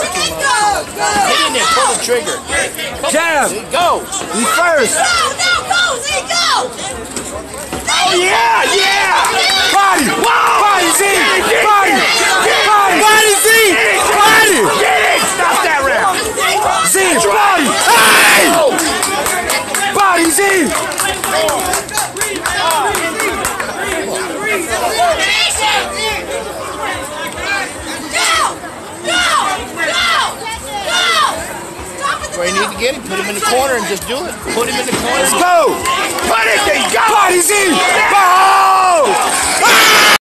Hit in there, pull the trigger. Jab. Go. He first. Oh, yeah, yeah. Body. Body, Z. Body. Body. Body, Z. Body. Get it. Stop that round. Z. Body. Hey! Body, Z. Where you need to get him, put him in the corner and just do it. Put him in the corner. Let's go. Put it, there you go. Body, Z.